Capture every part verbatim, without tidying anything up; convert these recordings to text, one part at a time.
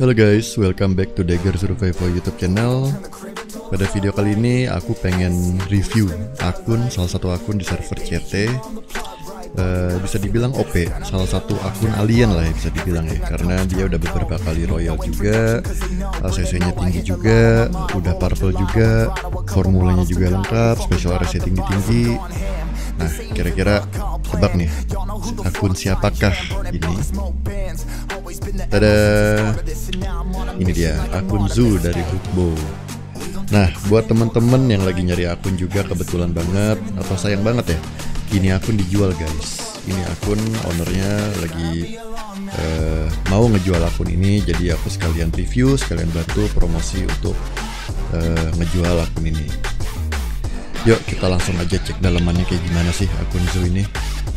Halo guys, welcome back to Dagger Survival YouTube channel. Pada video kali ini aku pengen review akun, salah satu akun di server C T. Uh, bisa dibilang O P, salah satu akun alien lah ya, bisa dibilang ya, karena dia udah beberapa kali royal juga, A C C-nya tinggi juga, udah purple juga, formulanya juga lengkap, special R S nya tinggi-tinggi. Nah, kira-kira tebak nih, akun siapakah ini? Tada, ini dia akun Zoo dari Hookbow. Nah, buat teman-teman yang lagi nyari akun juga, kebetulan banget atau sayang banget ya, ini akun dijual guys. Ini akun ownernya lagi uh, mau ngejual akun ini, jadi aku sekalian review, sekalian bantu promosi untuk uh, ngejual akun ini. Yuk kita langsung aja cek dalamannya kayak gimana sih akun Zoo ini.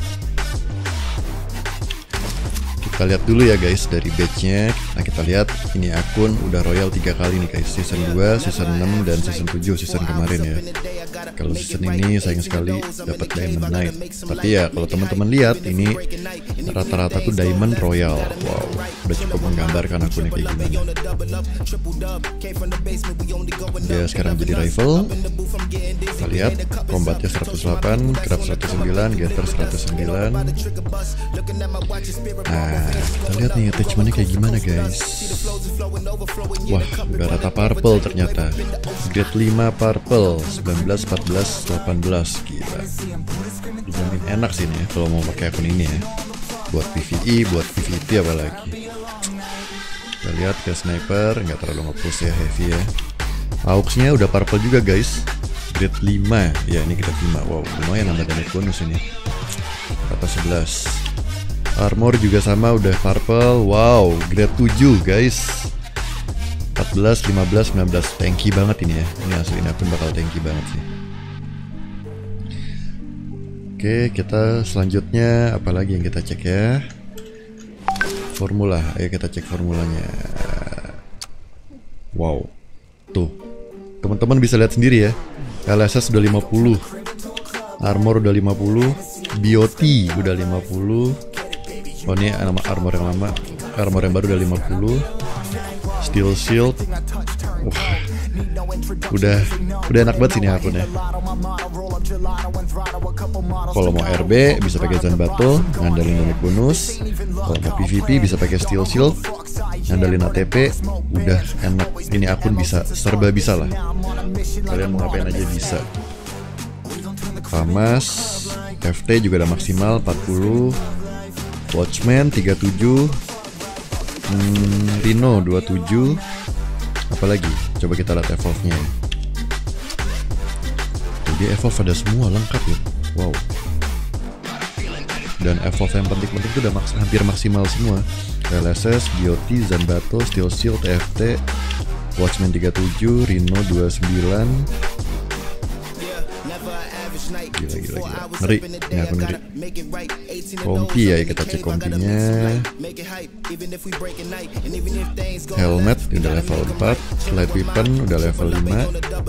Kita lihat dulu ya guys dari badge-nya. Nah, kita lihat ini akun udah royal tiga kali nih guys, season dua, season enam, dan season tujuh, season kemarin ya. Kalau season ini sayang sekali dapat Diamond Knight. Tapi ya kalau teman-teman lihat ini rata-rata tuh Diamond Royal. Wow, udah cukup menggambarkan akunnya kayak gimana. Dia sekarang jadi rival. Kita lihat combatnya seratus delapan, craft seratus sembilan, gather seratus sembilan. Nah, kita lihat nih attachmentnya kayak gimana guys. Wah, udah rata purple ternyata. Grade lima purple, sembilan belas, empat belas, delapan belas. Gila, dijamin enak sih nih ya kalau mau pakai akun ini ya. Buat P V E, buat P V P apalagi. Kita lihat ke sniper, nggak terlalu nge-push ya, heavy ya. Auxnya udah purple juga guys, grade lima. Ya ini grade lima, wow lumayan nambah damage bonus ini. Rata sebelas. Armor juga sama udah purple. Wow, grade tujuh guys. empat belas, lima belas, sembilan belas. Tanky banget ini ya. Ini asli akun bakal tanky banget sih. Oke, kita selanjutnya apalagi yang kita cek ya? Formula. Ayo kita cek formulanya. Wow. Tuh. Teman-teman bisa lihat sendiri ya. L S S udah lima puluh. Armor udah lima puluh. B O T udah lima puluh. Oh ini nama armor yang lama, armor yang baru udah lima puluh. Steel shield. Wah, udah udah enak banget sini akunnya. Kalau mau R B bisa pakai Zan Battle, ngandalin damage bonus. Kalau mau P V P bisa pakai steel shield, ngandalin A T P. Udah enak, ini akun bisa serba bisa lah. Kalian mau ngapain aja bisa. Famas, F T juga udah maksimal empat puluh. Watchman tiga puluh tujuh, hmm, Rhino dua puluh tujuh. Apalagi? Coba kita lihat evolve-nya ya. Jadi evolve ada semua lengkap ya. Wow. Dan evolve yang penting-penting itu udah maks hampir maksimal semua. L S S, B O T, Zanbato, Steel Shield, F T, Watchman tiga puluh tujuh, Rhino dua puluh sembilan. Gila, gila, gila. Ngeri, ini aku ngeri. Kompi ya, kita cek kompinya. Helmet udah level empat. Slide weapon udah level lima.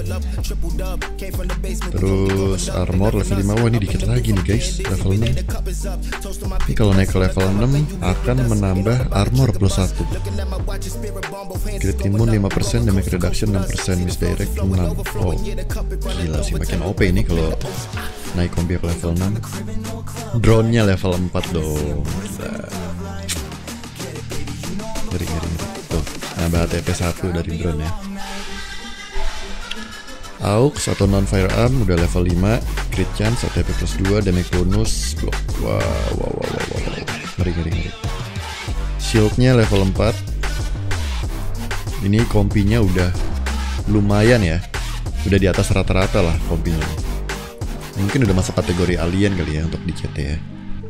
Terus armor level lima. Wah ini dikit lagi nih guys, level enam. Ini kalau naik ke level enam akan menambah armor plus satu. Crit immune lima persen, damage reduction enam persen, misdirect enam. Oh gila sih, makin O P ini kalau naik kombi ke level enam. Drone-nya level empat dong. Gila. Ngeri, ngeri, ngeri. Tuh, nambah A T P satu dari drone ya. Aux atau non firearm udah level lima. Crit chance, A T P plus dua, damage bonus, block. Wow, wow, wow, wow, wow. Ngeri, ngeri, ngeri. Shield-nya level empat. Ini kompinya udah lumayan ya. Udah di atas rata-rata lah kompinya. Mungkin udah masuk kategori alien kali ya untuk di C T ya.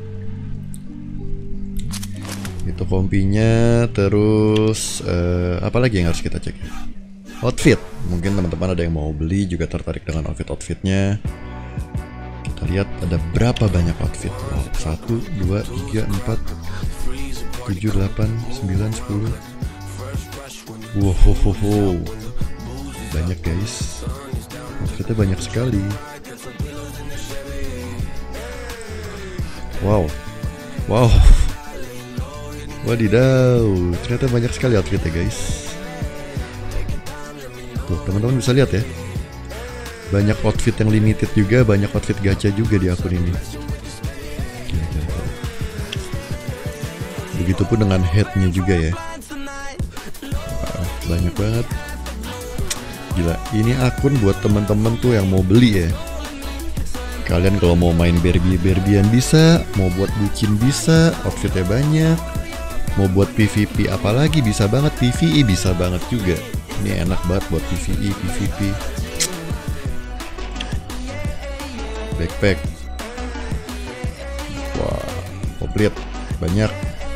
Itu kompinya. Terus uh, apa lagi yang harus kita cek? Outfit. Mungkin teman-teman ada yang mau beli juga tertarik dengan outfit-outfitnya. Kita lihat ada berapa banyak outfit. Wow, satu, dua, tiga, empat, tujuh, delapan, sembilan, sepuluh. Wow, ho, ho, ho. Banyak guys. Outfitnya banyak sekali. Wow, wow, Wadidaw, ternyata banyak sekali outfitnya guys. Tuh teman-teman bisa lihat ya, banyak outfit yang limited juga, banyak outfit gacha juga di akun ini. Begitupun dengan headnya juga ya. Wah, banyak banget. Gila, ini akun buat teman-teman tuh yang mau beli ya. Kalian kalau mau main Barbie-Barbian bisa, mau buat bucin bisa, outfitnya banyak. Mau buat P V P apalagi bisa banget, P V E bisa banget juga. Ini enak banget buat P V E, P V P. Backpack. Wah, komplit, banyak.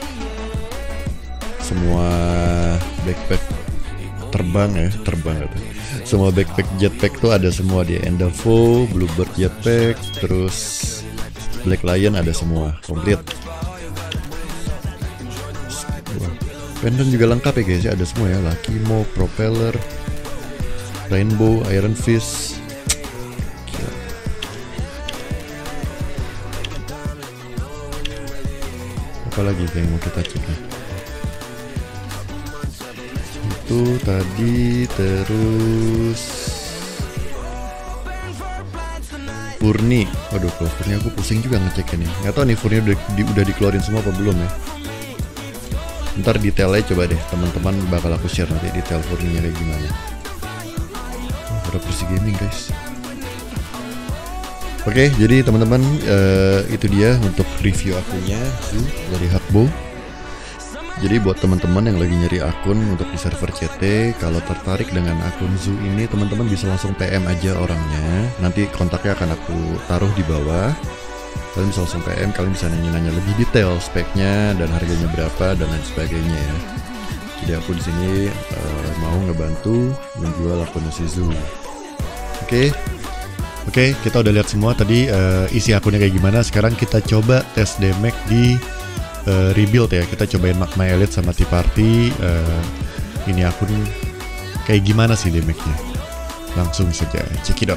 Semua backpack terbang ya, terbang gitu. Semua backpack jetpack tuh ada semua di Endavo, Bluebird jetpack, terus Black Lion ada semua, komplit. Pendant juga lengkap ya guys ya, ada semua ya, Lucky Mo, Propeller, Rainbow, Iron Fist. Gila. Apa lagi yang mau kita cek nih? Itu tadi, terus Furni. Waduh, kalau Furni aku pusing juga ngeceknya nih. Nggak tahu nih Furni udah, di, udah dikeluarin semua apa belum ya. Ntar detailnya coba deh teman-teman, bakal aku share nanti detail Furninya kayak gimana. Oh, ada Persi Gaming guys. Oke, jadi teman-teman uh, itu dia untuk review akunnya Zoo dari Hakbo. Jadi buat teman-teman yang lagi nyari akun untuk di server C T, kalau tertarik dengan akun Zoo ini, teman-teman bisa langsung P M aja orangnya. Nanti kontaknya akan aku taruh di bawah. Kalian bisa langsung P M, kalian bisa nanya-nanya lebih detail speknya dan harganya berapa dan lain sebagainya ya. Jadi aku di sini uh, mau ngebantu menjual akun si Zoo. Oke, okay. oke okay, kita udah lihat semua tadi uh, isi akunnya kayak gimana. Sekarang kita coba tes damage di uh, rebuild ya. Kita cobain Magma Elite sama Tea Party. Uh, ini akun kayak gimana sih damage-nya? Langsung saja check it out.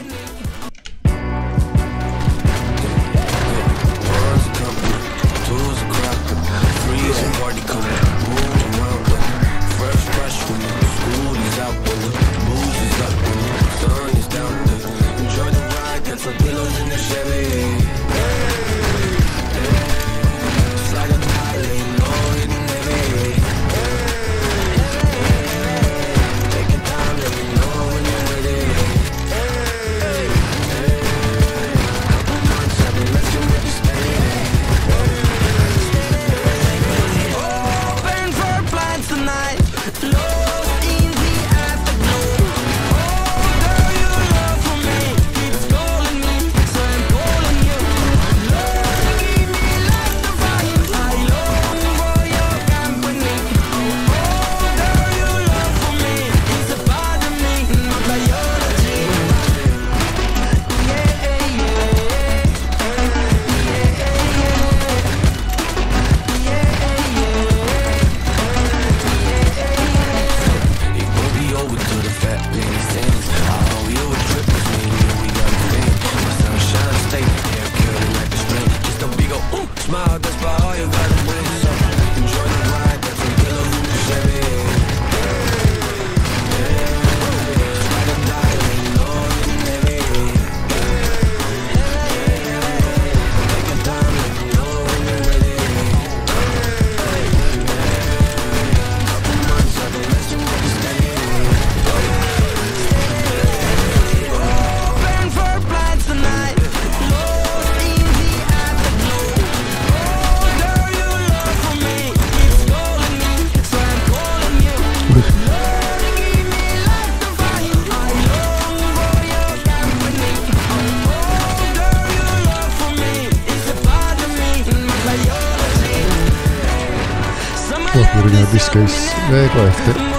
Wah, barunya habis guys. Eh, kok F T?